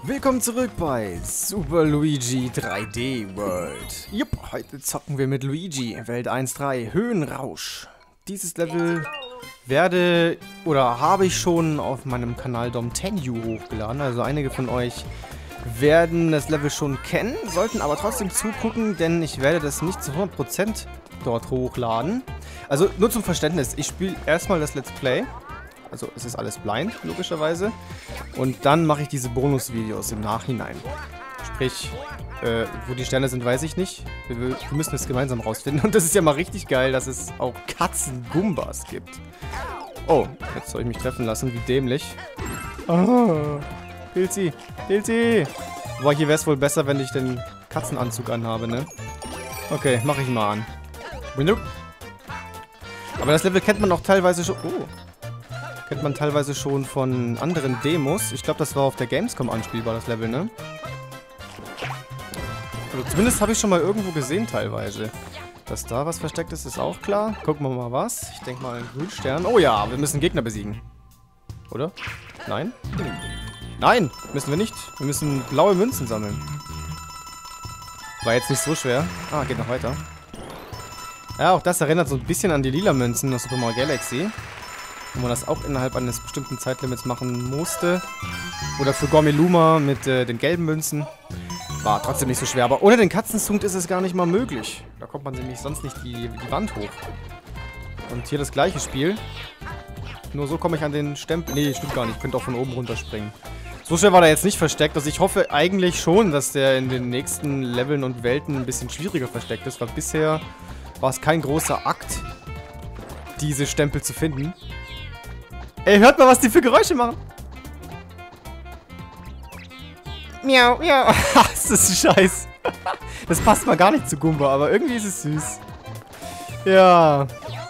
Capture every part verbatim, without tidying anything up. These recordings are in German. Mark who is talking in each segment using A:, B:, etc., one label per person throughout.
A: Willkommen zurück bei Super Luigi drei D World. Jupp, heute zocken wir mit Luigi, Welt eins Punkt drei, Höhenrausch. Dieses Level werde oder habe ich schon auf meinem Kanal DomTenU hochgeladen. Also einige von euch werden das Level schon kennen, sollten aber trotzdem zugucken, denn ich werde das nicht zu hundert Prozent dort hochladen. Also nur zum Verständnis, ich spiele erstmal das Let's Play. Also es ist alles blind, logischerweise. Und dann mache ich diese Bonusvideos im Nachhinein. Sprich, äh, wo die Sterne sind, weiß ich nicht. Wir, wir müssen es gemeinsam rausfinden. Und das ist ja mal richtig geil, dass es auch Katzen-Gumbas gibt. Oh, jetzt soll ich mich treffen lassen, wie dämlich. Ah, Pilzi, Pilzi. Boah, hier wäre es wohl besser, wenn ich den Katzenanzug anhabe, ne? Okay, mache ich mal an. Aber das Level kennt man auch teilweise schon... Oh. Kennt man teilweise schon von anderen Demos. Ich glaube, das war auf der Gamescom anspielbar, das Level, ne? Also zumindest habe ich schon mal irgendwo gesehen, teilweise. Dass da was versteckt ist, ist auch klar. Gucken wir mal was. Ich denke mal einen Grünstern. Oh ja, wir müssen Gegner besiegen. Oder? Nein? Nein, müssen wir nicht. Wir müssen blaue Münzen sammeln. War jetzt nicht so schwer. Ah, geht noch weiter. Ja, auch das erinnert so ein bisschen an die lila Münzen aus Super Mario Galaxy. Wo man das auch innerhalb eines bestimmten Zeitlimits machen musste. Oder für Gormeluma mit äh, den gelben Münzen. War trotzdem nicht so schwer. Aber ohne den Katzenzug ist es gar nicht mal möglich. Da kommt man nämlich sonst nicht die, die Wand hoch. Und hier das gleiche Spiel. Nur so komme ich an den Stempel. Nee, stimmt gar nicht. Ich könnte auch von oben runterspringen. So schnell war der jetzt nicht versteckt. Also ich hoffe eigentlich schon, dass der in den nächsten Leveln und Welten ein bisschen schwieriger versteckt ist. Weil bisher war es kein großer Akt, diese Stempel zu finden. Ey, hört mal, was die für Geräusche machen. Miau, miau. Das ist scheiß. Das passt mal gar nicht zu Goomba, aber irgendwie ist es süß. Ja.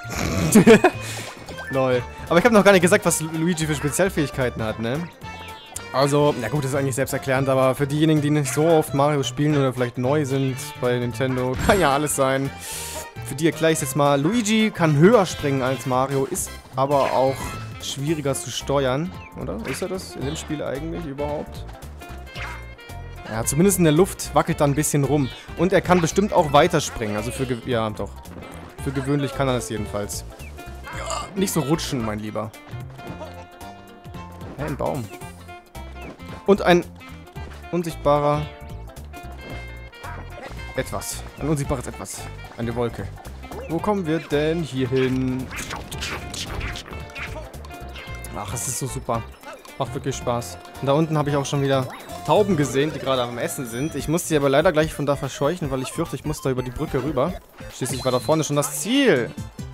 A: Lol. Aber ich habe noch gar nicht gesagt, was Luigi für Spezialfähigkeiten hat, ne? Also, na gut, das ist eigentlich selbsterklärend, aber für diejenigen, die nicht so oft Mario spielen oder vielleicht neu sind bei Nintendo, kann ja alles sein. Für die erkläre ich es jetzt mal. Luigi kann höher springen als Mario, ist aber auch schwieriger zu steuern, oder? Ist er das in dem Spiel eigentlich überhaupt? Ja, zumindest in der Luft wackelt er ein bisschen rum. Und er kann bestimmt auch weiterspringen. Also für... Ge ja, doch. Für gewöhnlich kann er das jedenfalls. Ja, nicht so rutschen, mein Lieber. Hä, ein Baum. Und ein unsichtbarer... Etwas. Ein unsichtbares Etwas. Eine Wolke. Wo kommen wir denn hier hin? Ach, es ist so super. Macht wirklich Spaß. Und da unten habe ich auch schon wieder Tauben gesehen, die gerade am Essen sind. Ich muss die aber leider gleich von da verscheuchen, weil ich fürchte, ich muss da über die Brücke rüber. Schließlich war da vorne schon das Ziel.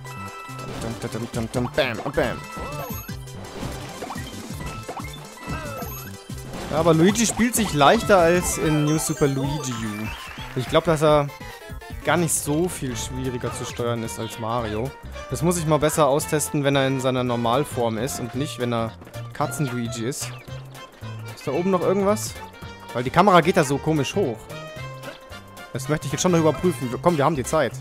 A: Bam, bam. Ja, aber Luigi spielt sich leichter als in New Super Luigi U. Ich glaube, dass er gar nicht so viel schwieriger zu steuern ist als Mario. Das muss ich mal besser austesten, wenn er in seiner Normalform ist und nicht, wenn er Katzen-Luigi ist. Ist da oben noch irgendwas? Weil die Kamera geht da so komisch hoch. Das möchte ich jetzt schon noch überprüfen. Komm, wir haben die Zeit.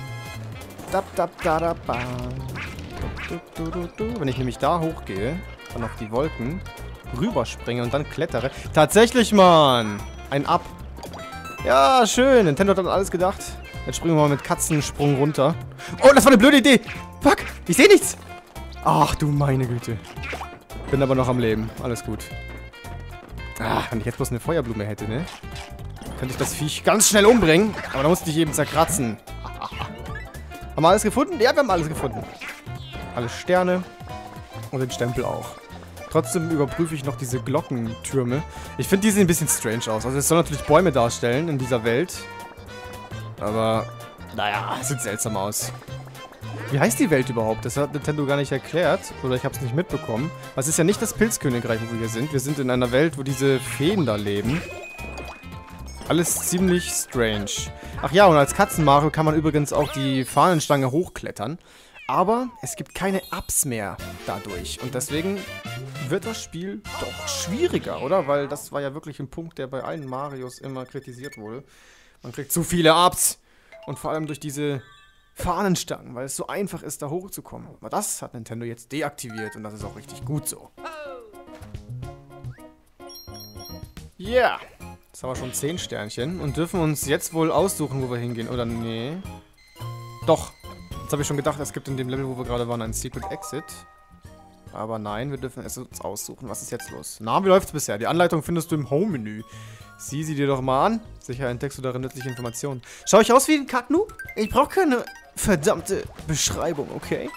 A: Wenn ich nämlich da hochgehe, dann auf die Wolken, rüberspringe und dann klettere. Tatsächlich, Mann! Ein Up. Ja, schön. Nintendo hat an alles gedacht. Jetzt springen wir mal mit Katzensprung runter. Oh, das war eine blöde Idee. Fuck, ich sehe nichts. Ach du meine Güte. Bin aber noch am Leben. Alles gut. Ah, wenn ich jetzt bloß eine Feuerblume hätte, ne? Könnte ich das Viech ganz schnell umbringen. Aber da musste ich eben zerkratzen. Haben wir alles gefunden? Ja, wir haben alles gefunden. Alle Sterne. Und den Stempel auch. Trotzdem überprüfe ich noch diese Glockentürme. Ich finde, die sehen ein bisschen strange aus. Also es soll natürlich Bäume darstellen in dieser Welt. Aber, naja, sieht seltsam aus. Wie heißt die Welt überhaupt? Das hat Nintendo gar nicht erklärt. Oder ich habe es nicht mitbekommen. Es ist ja nicht das Pilzkönigreich, wo wir hier sind. Wir sind in einer Welt, wo diese Feen da leben. Alles ziemlich strange. Ach ja, und als Katzen-Mario kann man übrigens auch die Fahnenstange hochklettern. Aber es gibt keine Ups mehr dadurch. Und deswegen wird das Spiel doch schwieriger, oder? Weil das war ja wirklich ein Punkt, der bei allen Marios immer kritisiert wurde. Man kriegt zu viele Ups. Und vor allem durch diese Fahnenstangen, weil es so einfach ist, da hochzukommen. Aber das hat Nintendo jetzt deaktiviert und das ist auch richtig gut so. Ja. Yeah. Jetzt haben wir schon zehn Sternchen und dürfen uns jetzt wohl aussuchen, wo wir hingehen. Oder nee. Doch. Jetzt habe ich schon gedacht, es gibt in dem Level, wo wir gerade waren, einen Secret Exit. Aber nein, wir dürfen es uns aussuchen. Was ist jetzt los? Na, wie läuft's bisher? Die Anleitung findest du im Home-Menü. Sieh sie dir doch mal an. Sicher entdeckst du darin nützliche Informationen. Schau ich aus wie ein Kacknoob? Ich brauche keine verdammte Beschreibung, okay?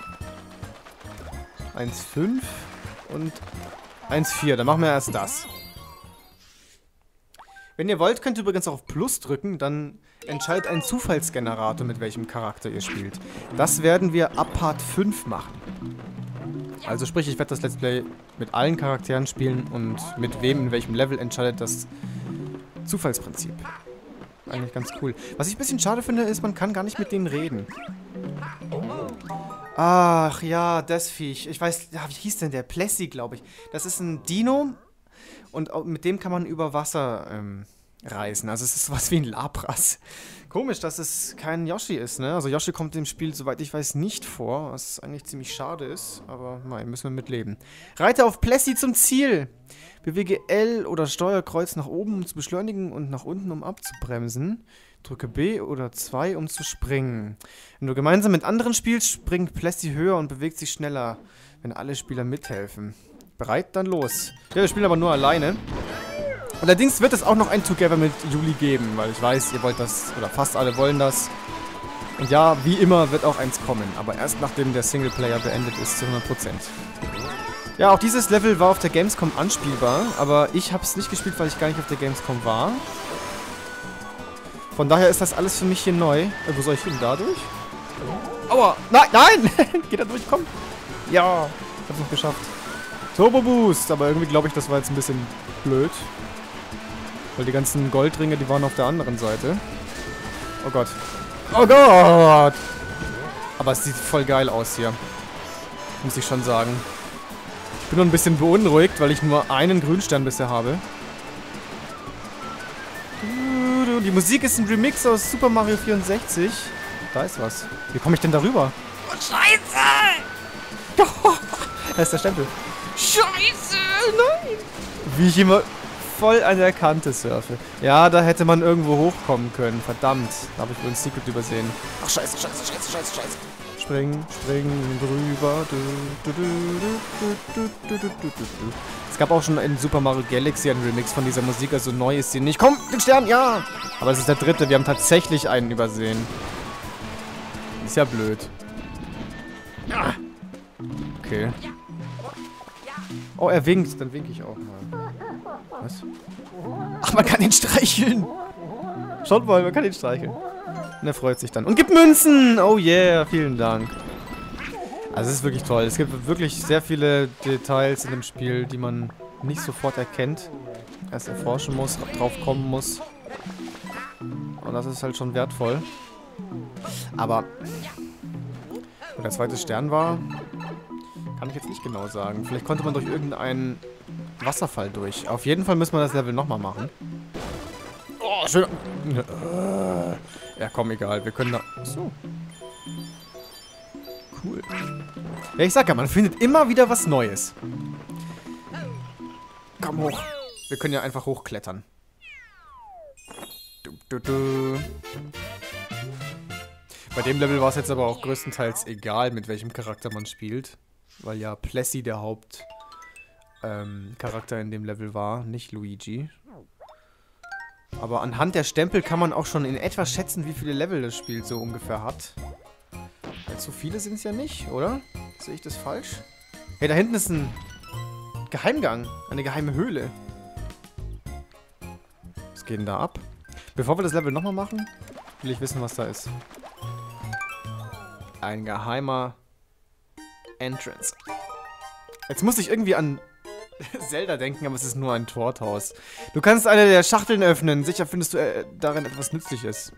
A: eins Komma fünf und eins Komma vier. Dann machen wir erst das. Wenn ihr wollt, könnt ihr übrigens auch auf Plus drücken, dann entscheidet ein Zufallsgenerator, mit welchem Charakter ihr spielt. Das werden wir ab Part fünf machen. Also sprich, ich werde das Let's Play mit allen Charakteren spielen und mit wem in welchem Level entscheidet das Zufallsprinzip. Eigentlich ganz cool. Was ich ein bisschen schade finde, ist, man kann gar nicht mit denen reden. Ach ja, das Viech. Ich weiß, ja, wie hieß denn der? Plessy, glaube ich. Das ist ein Dino und mit dem kann man über Wasser ähm, reisen. Also es ist sowas wie ein Lapras. Komisch, dass es kein Yoshi ist, ne? Also Yoshi kommt im Spiel, soweit ich weiß, nicht vor, was eigentlich ziemlich schade ist, aber nein, müssen wir mitleben. Reite auf Plessy zum Ziel! Bewege L oder Steuerkreuz nach oben, um zu beschleunigen und nach unten, um abzubremsen. Drücke B oder zwei, um zu springen. Wenn du gemeinsam mit anderen spielst, springt Plessy höher und bewegt sich schneller, wenn alle Spieler mithelfen. Bereit, dann los. Ja, wir spielen aber nur alleine. Allerdings wird es auch noch ein Together mit Juli geben, weil ich weiß, ihr wollt das, oder fast alle wollen das. Und ja, wie immer wird auch eins kommen, aber erst nachdem der Singleplayer beendet ist, zu hundert Prozent. Ja, auch dieses Level war auf der Gamescom anspielbar, aber ich habe es nicht gespielt, weil ich gar nicht auf der Gamescom war. Von daher ist das alles für mich hier neu. Äh, wo soll ich hin? Da durch? Aua! Nein! Nein! Geht da durch? Komm! Ja! Ich hab's noch geschafft. Turbo Boost! Aber irgendwie glaube ich, das war jetzt ein bisschen blöd. Weil die ganzen Goldringe, die waren auf der anderen Seite. Oh Gott. Oh Gott! Aber es sieht voll geil aus hier. Muss ich schon sagen. Ich bin nur ein bisschen beunruhigt, weil ich nur einen Grünstern bisher habe. Die Musik ist ein Remix aus Super Mario vierundsechzig. Da ist was. Wie komme ich denn darüber?
B: Oh, Scheiße!
A: Da ist der Stempel.
B: Scheiße! Nein!
A: Wie ich immer voll an der Kante surfe. Ja, da hätte man irgendwo hochkommen können. Verdammt. Da habe ich wohl ein Secret übersehen. Ach, scheiße, scheiße, scheiße, scheiße, scheiße. Springen, springen, drüber. Es gab auch schon in Super Mario Galaxy einen Remix von dieser Musik, also neu ist sie nicht. Komm, den Stern, ja! Aber es ist der dritte, wir haben tatsächlich einen übersehen. Ist ja blöd. Okay. Oh, er winkt, dann winke ich auch mal. Was? Ach, man kann ihn streicheln! Schaut mal, man kann ihn streicheln. Und er freut sich dann. Und gibt Münzen! Oh yeah, vielen Dank. Also es ist wirklich toll. Es gibt wirklich sehr viele Details in dem Spiel, die man nicht sofort erkennt. Erst erforschen muss, drauf kommen muss. Und das ist halt schon wertvoll. Aber wo der zweite Stern war, kann ich jetzt nicht genau sagen. Vielleicht konnte man durch irgendeinen Wasserfall durch. Auf jeden Fall müssen wir das Level nochmal machen. Oh, schön. Ja, komm, egal. Wir können da... So. Cool. Ja, ich sag ja, man findet immer wieder was Neues. Komm hoch. Wir können ja einfach hochklettern. Du, du, du. Bei dem Level war es jetzt aber auch größtenteils egal, mit welchem Charakter man spielt. Weil ja Plessy der Hauptcharakter ähm, in dem Level war, nicht Luigi. Aber anhand der Stempel kann man auch schon in etwa schätzen, wie viele Level das Spiel so ungefähr hat. Allzu viele sind es ja nicht, oder? Sehe ich das falsch? Hey, da hinten ist ein Geheimgang. Eine geheime Höhle. Was geht denn da ab? Bevor wir das Level nochmal machen, will ich wissen, was da ist. Ein geheimer Entrance. Jetzt muss ich irgendwie an Zelda denken, aber es ist nur ein Torthaus. Du kannst eine der Schachteln öffnen. Sicher findest du äh, darin etwas Nützliches.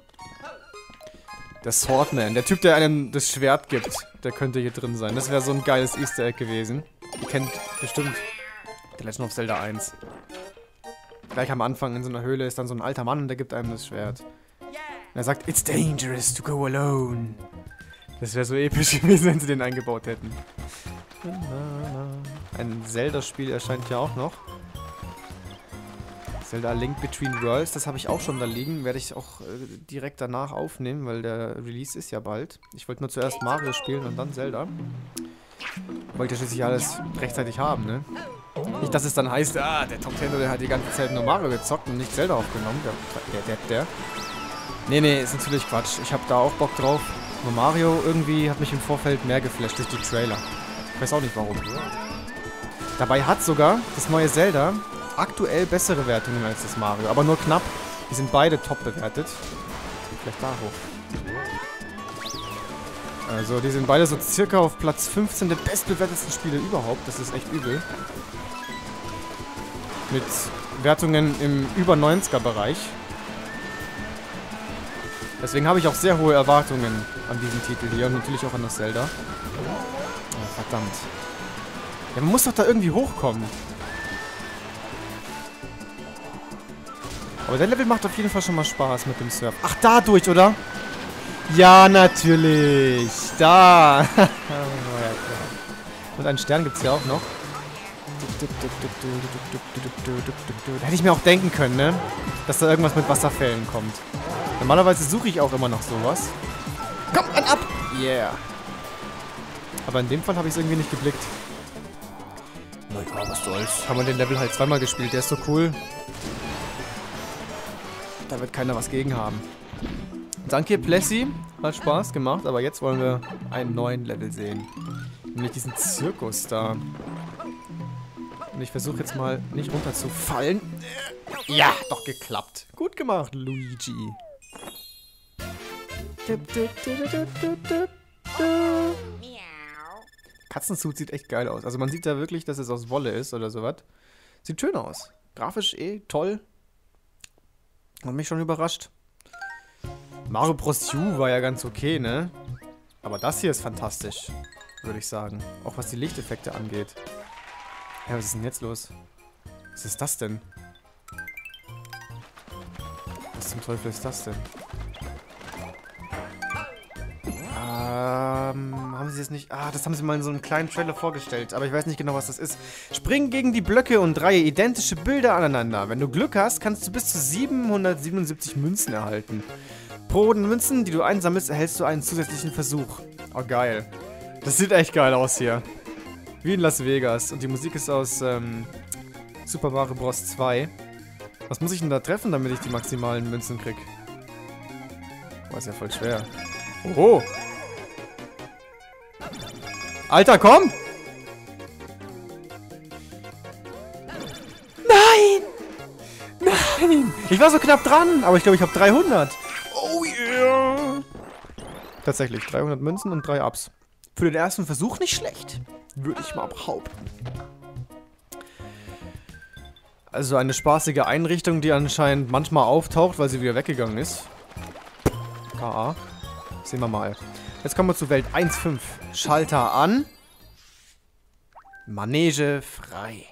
A: Der Swordman, der Typ, der einem das Schwert gibt, der könnte hier drin sein. Das wäre so ein geiles Easter Egg gewesen. Ihr kennt bestimmt The Legend of Zelda eins. Gleich am Anfang in so einer Höhle ist dann so ein alter Mann und der gibt einem das Schwert. Und er sagt, it's dangerous to go alone. Das wäre so episch gewesen, wenn sie den eingebaut hätten. Ein Zelda-Spiel erscheint ja auch noch. Zelda A Link Between Worlds, das habe ich auch schon da liegen. Werde ich auch äh, direkt danach aufnehmen, weil der Release ist ja bald. Ich wollte nur zuerst Mario spielen und dann Zelda. Wollte ja schließlich alles rechtzeitig haben, ne? Nicht, dass es dann heißt, ah, der Top zehn, der hat die ganze Zeit nur Mario gezockt und nicht Zelda aufgenommen. Der, der, der, der. Nee, nee, ist natürlich Quatsch. Ich habe da auch Bock drauf. Nur Mario irgendwie hat mich im Vorfeld mehr geflasht durch die Trailer. Ich weiß auch nicht warum. Dabei hat sogar das neue Zelda aktuell bessere Wertungen als das Mario. Aber nur knapp. Die sind beide top bewertet. Vielleicht da hoch. Also, die sind beide so circa auf Platz fünfzehn der bestbewertetsten Spiele überhaupt. Das ist echt übel. Mit Wertungen im über neunziger Bereich. Deswegen habe ich auch sehr hohe Erwartungen an diesen Titel hier und natürlich auch an das Zelda. Oh, verdammt. Ja, man muss doch da irgendwie hochkommen. Aber der Level macht auf jeden Fall schon mal Spaß mit dem Surf. Ach, dadurch, oder? Ja, natürlich. Da. Und einen Stern gibt es ja auch noch. Da hätte ich mir auch denken können, ne? Dass da irgendwas mit Wasserfällen kommt. Normalerweise suche ich auch immer noch sowas. Komm, ein ab! Yeah. Aber in dem Fall habe ich es irgendwie nicht geblickt. Na ja, was soll's. Haben wir den Level halt zweimal gespielt. Der ist so cool. Da wird keiner was gegen haben. Danke, Plessy. Hat Spaß gemacht. Aber jetzt wollen wir einen neuen Level sehen. Nämlich diesen Zirkus da. Und ich versuche jetzt mal nicht runterzufallen. Ja, doch geklappt. Gut gemacht, Luigi. Katzensud sieht echt geil aus. Also man sieht da wirklich, dass es aus Wolle ist oder sowas. Sieht schön aus. Grafisch eh toll. Hat mich schon überrascht. Mario Bros. U war ja ganz okay, ne? Aber das hier ist fantastisch, würde ich sagen. Auch was die Lichteffekte angeht. Ja, was ist denn jetzt los? Was ist das denn? Was zum Teufel ist das denn? Ähm, haben sie es nicht... Ah, das haben sie mal in so einem kleinen Trailer vorgestellt. Aber ich weiß nicht genau, was das ist. Spring gegen die Blöcke und reihe identische Bilder aneinander. Wenn du Glück hast, kannst du bis zu siebenhundertsiebenundsiebzig Münzen erhalten. Pro Münzen, die du einsammelst, erhältst du einen zusätzlichen Versuch. Oh, geil. Das sieht echt geil aus hier. Wie in Las Vegas. Und die Musik ist aus ähm, Super Mario Bros. zwei. Was muss ich denn da treffen, damit ich die maximalen Münzen krieg? Boah, ist ja voll schwer. Oh! Alter, komm! Nein! Nein! Ich war so knapp dran, aber ich glaube, ich habe dreihundert. Oh yeah! Tatsächlich, dreihundert Münzen und drei Ups. Für den ersten Versuch nicht schlecht. Würde ich mal behaupten. Also eine spaßige Einrichtung, die anscheinend manchmal auftaucht, weil sie wieder weggegangen ist. K A. Sehen wir mal. Jetzt kommen wir zu Welt eins Punkt fünf. Schalter an. Manege frei.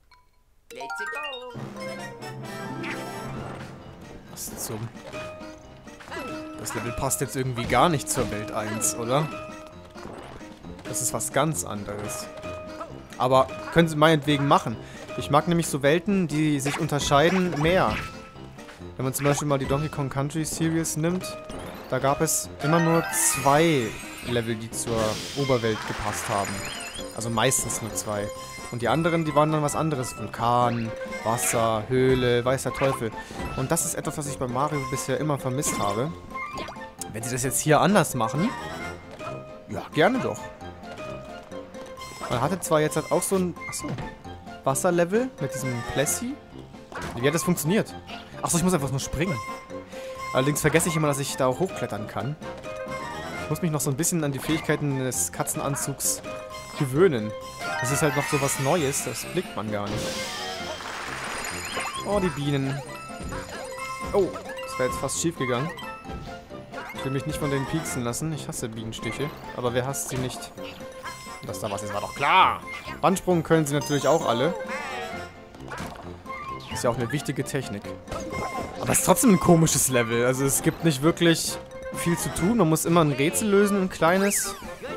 A: Was zum... Das Level passt jetzt irgendwie gar nicht zur Welt eins, oder? Das ist was ganz anderes. Aber können sie meinetwegen machen. Ich mag nämlich so Welten, die sich unterscheiden, mehr. Wenn man zum Beispiel mal die Donkey Kong Country Series nimmt, da gab es immer nur zwei Level, die zur Oberwelt gepasst haben. Also meistens nur zwei. Und die anderen, die waren dann was anderes. Vulkan, Wasser, Höhle, weiß der Teufel. Und das ist etwas, was ich bei Mario bisher immer vermisst habe. Wenn sie das jetzt hier anders machen, ja, gerne doch. Man hatte zwar jetzt halt auch so ein, achso, Wasserlevel mit diesem Plessy. Wie hat das funktioniert? Achso, ich muss einfach nur springen. Allerdings vergesse ich immer, dass ich da auch hochklettern kann. Ich muss mich noch so ein bisschen an die Fähigkeiten des Katzenanzugs gewöhnen. Das ist halt noch so was Neues, das blickt man gar nicht. Oh, die Bienen. Oh, das wäre jetzt fast schief gegangen. Ich will mich nicht von denen pieksen lassen. Ich hasse Bienenstiche. Aber wer hasst sie nicht? Dass da was ist, war doch klar. Wandsprung können sie natürlich auch alle. Ist ja auch eine wichtige Technik. Aber es ist trotzdem ein komisches Level. Also es gibt nicht wirklich viel zu tun. Man muss immer ein Rätsel lösen, ein kleines.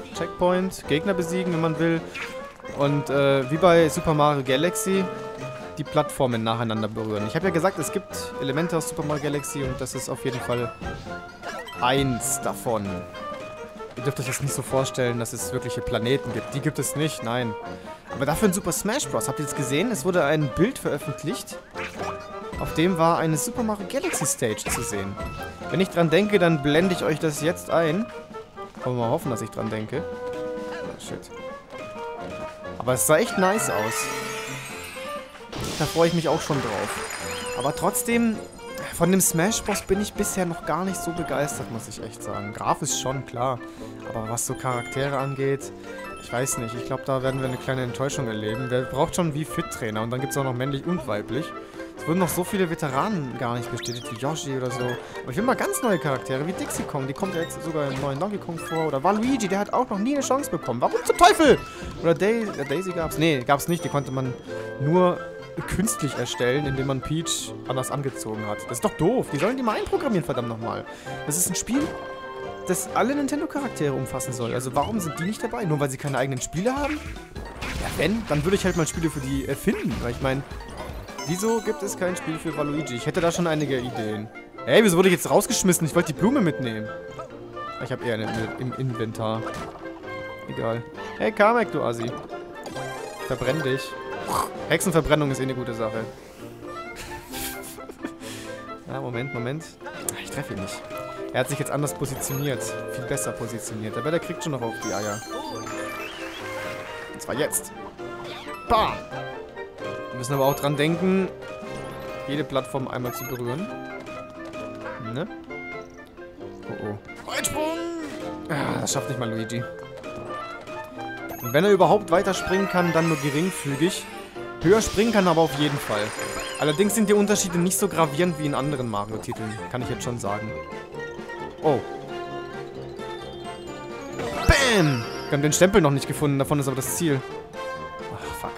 A: Checkpoint, Gegner besiegen, wenn man will. Und äh, wie bei Super Mario Galaxy, die Plattformen nacheinander berühren. Ich habe ja gesagt, es gibt Elemente aus Super Mario Galaxy und das ist auf jeden Fall eins davon. Ihr dürft euch das nicht so vorstellen, dass es wirkliche Planeten gibt. Die gibt es nicht, nein. Aber dafür in Super Smash Bros. Habt ihr das gesehen? Es wurde ein Bild veröffentlicht. Auf dem war eine Super Mario Galaxy Stage zu sehen. Wenn ich dran denke, dann blende ich euch das jetzt ein. Wollen wir mal hoffen, dass ich dran denke. Oh, shit. Aber es sah echt nice aus. Da freue ich mich auch schon drauf. Aber trotzdem, von dem Smash Bros. Bin ich bisher noch gar nicht so begeistert, muss ich echt sagen. Grafisch schon, klar. Aber was so Charaktere angeht, ich weiß nicht. Ich glaube, da werden wir eine kleine Enttäuschung erleben. Wer braucht schon wie Fit-Trainer? Und dann gibt es auch noch männlich und weiblich. Es wurden noch so viele Veteranen gar nicht bestätigt, wie Yoshi oder so. Aber ich will mal ganz neue Charaktere, wie Dixie Kong. Die kommt ja jetzt sogar im neuen Donkey Kong vor. Oder Waluigi, der hat auch noch nie eine Chance bekommen. Warum zum Teufel? Oder Daisy, äh, Daisy gab's? Nee, gab's nicht. Die konnte man nur künstlich erstellen, indem man Peach anders angezogen hat. Das ist doch doof. Die sollen die mal einprogrammieren, verdammt nochmal. Das ist ein Spiel, das alle Nintendo-Charaktere umfassen soll. Also warum sind die nicht dabei? Nur weil sie keine eigenen Spiele haben? Ja, wenn, dann würde ich halt mal Spiele für die erfinden. Weil ich meine, wieso gibt es kein Spiel für Waluigi? Ich hätte da schon einige Ideen. Ey, wieso wurde ich jetzt rausgeschmissen? Ich wollte die Blume mitnehmen. Ich habe eher eine im Inventar. Egal. Hey, Kamek, du Assi. Verbrenn dich. Hexenverbrennung ist eh eine gute Sache. Ja, Moment, Moment. Ich treffe ihn nicht. Er hat sich jetzt anders positioniert. Viel besser positioniert. Aber der kriegt schon noch auf die Eier. Und zwar jetzt. Bam! Wir müssen aber auch dran denken, jede Plattform einmal zu berühren. Ne? Oh oh. Weitsprung! Ah, das schafft nicht mal Luigi. Und wenn er überhaupt weiter springen kann, dann nur geringfügig. Höher springen kann er aber auf jeden Fall. Allerdings sind die Unterschiede nicht so gravierend wie in anderen Mario-Titeln. Kann ich jetzt schon sagen. Oh. Bam! Wir haben den Stempel noch nicht gefunden, davon ist aber das Ziel. Ach, fuck.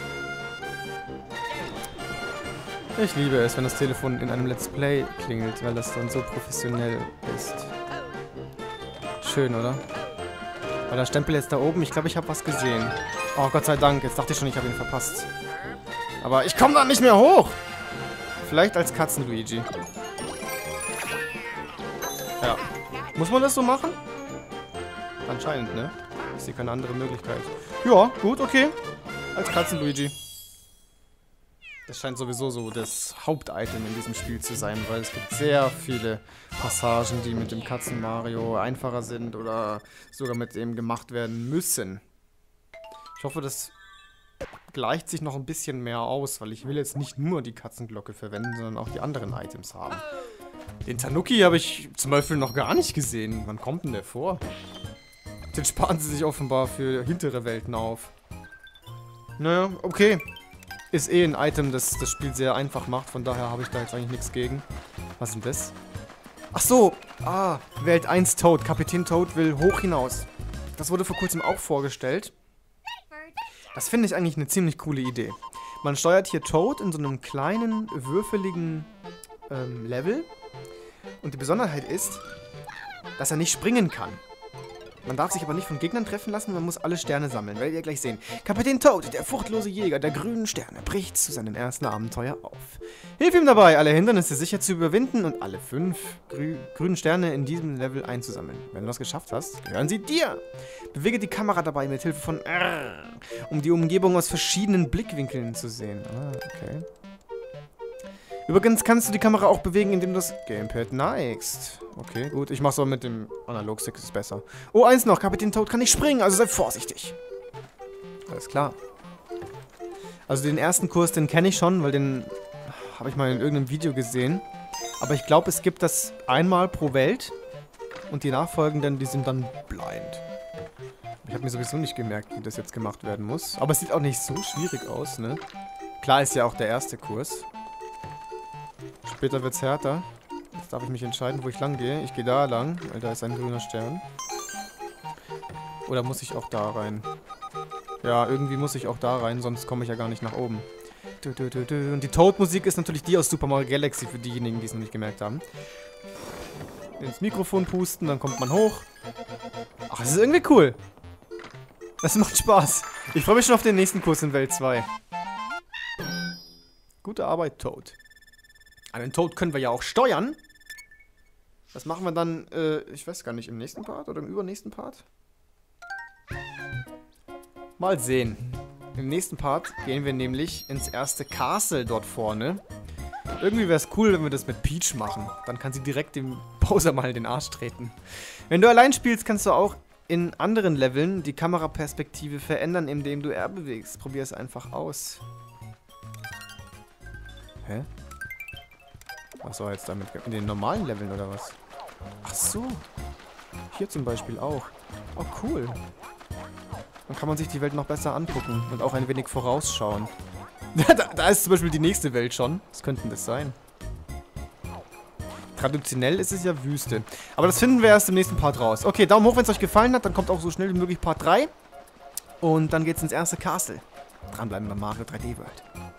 A: Ich liebe es, wenn das Telefon in einem Let's Play klingelt, weil das dann so professionell ist. Schön, oder? War der Stempel jetzt da oben? Ich glaube, ich habe was gesehen. Oh, Gott sei Dank. Jetzt dachte ich schon, ich habe ihn verpasst. Aber ich komme da nicht mehr hoch. Vielleicht als Katzen-Luigi. Ja. Muss man das so machen? Anscheinend, ne? Ich sehe keine andere Möglichkeit. Ja, gut, okay. Als Katzen-Luigi. Das scheint sowieso so das Hauptitem in diesem Spiel zu sein, weil es gibt sehr viele Passagen, die mit dem Katzen-Mario einfacher sind oder sogar mit dem gemacht werden müssen. Ich hoffe, das gleicht sich noch ein bisschen mehr aus, weil ich will jetzt nicht nur die Katzenglocke verwenden, sondern auch die anderen Items haben. Den Tanuki habe ich zum Beispiel noch gar nicht gesehen. Wann kommt denn der vor? Den sparen sie sich offenbar für hintere Welten auf. Naja, okay. Ist eh ein Item, das das Spiel sehr einfach macht, von daher habe ich da jetzt eigentlich nichts gegen. Was ist denn das? Ach so, ah, Welt eins Toad. Kapitän Toad will hoch hinaus. Das wurde vor kurzem auch vorgestellt. Das finde ich eigentlich eine ziemlich coole Idee. Man steuert hier Toad in so einem kleinen, würfeligen ähm, Level. Und die Besonderheit ist, dass er nicht springen kann. Man darf sich aber nicht von Gegnern treffen lassen, man muss alle Sterne sammeln, werdet ihr gleich sehen. Kapitän Toad, der furchtlose Jäger der grünen Sterne, bricht zu seinem ersten Abenteuer auf. Hilf ihm dabei, alle Hindernisse sicher zu überwinden und alle fünf grü grünen Sterne in diesem Level einzusammeln. Wenn du das geschafft hast, gehören sie dir. Bewege die Kamera dabei mit Hilfe von R, um die Umgebung aus verschiedenen Blickwinkeln zu sehen. Ah, okay. Übrigens kannst du die Kamera auch bewegen, indem du das Gamepad neigst. Okay, gut. Ich mach's aber mit dem Analogstick, ist besser. Oh, eins noch. Kapitän Toad kann nicht springen, also sei vorsichtig. Alles klar. Also den ersten Kurs, den kenne ich schon, weil den habe ich mal in irgendeinem Video gesehen. Aber ich glaube, es gibt das einmal pro Welt. Und die nachfolgenden, die sind dann blind. Ich habe mir sowieso nicht gemerkt, wie das jetzt gemacht werden muss. Aber es sieht auch nicht so schwierig aus, ne? Klar ist ja auch der erste Kurs. Später wird's härter. Jetzt darf ich mich entscheiden, wo ich lang gehe. Ich gehe da lang, weil da ist ein grüner Stern. Oder muss ich auch da rein? Ja, irgendwie muss ich auch da rein, sonst komme ich ja gar nicht nach oben. Und die Toad-Musik ist natürlich die aus Super Mario Galaxy, für diejenigen, die es noch nicht gemerkt haben. Ins Mikrofon pusten, dann kommt man hoch. Ach, das ist irgendwie cool. Das macht Spaß. Ich freue mich schon auf den nächsten Kurs in Welt zwei. Gute Arbeit, Toad. Einen Toad können wir ja auch steuern. Das machen wir dann, äh, ich weiß gar nicht, im nächsten Part oder im übernächsten Part? Mal sehen. Im nächsten Part gehen wir nämlich ins erste Castle dort vorne. Irgendwie wäre es cool, wenn wir das mit Peach machen. Dann kann sie direkt dem Bowser mal in den Arsch treten. Wenn du allein spielst, kannst du auch in anderen Leveln die Kameraperspektive verändern, indem du R bewegst. Probier es einfach aus. Hä? Was soll jetzt damit? In den normalen Leveln oder was? Ach so. Hier zum Beispiel auch. Oh, cool. Dann kann man sich die Welt noch besser angucken und auch ein wenig vorausschauen. da, da ist zum Beispiel die nächste Welt schon. Was könnte denn das sein? Traditionell ist es ja Wüste. Aber das finden wir erst im nächsten Part raus. Okay, Daumen hoch, wenn es euch gefallen hat. Dann kommt auch so schnell wie möglich Part drei. Und dann geht's ins erste Castle. Dranbleiben bei Mario drei D World.